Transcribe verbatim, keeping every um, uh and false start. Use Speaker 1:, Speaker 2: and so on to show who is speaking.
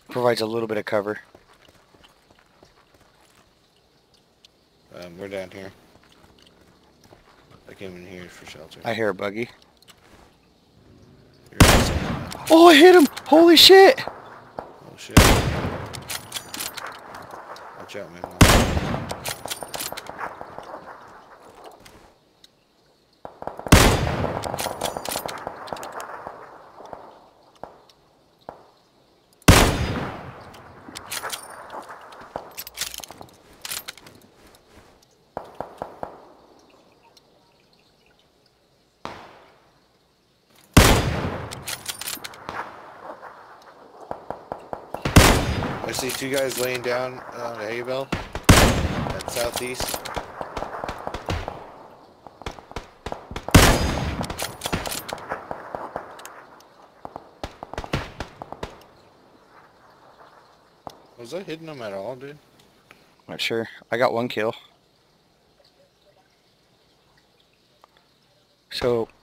Speaker 1: Provides a little bit of cover.
Speaker 2: Um, we're down here. I came in here for shelter.
Speaker 1: I hear a buggy.
Speaker 2: You're right.
Speaker 1: Oh, I hit him! Holy shit!
Speaker 2: Oh shit. Watch out, man. I see two guys laying down on a hay bale at southeast. Was I hitting them at all, dude?
Speaker 1: Not sure. I got one kill. So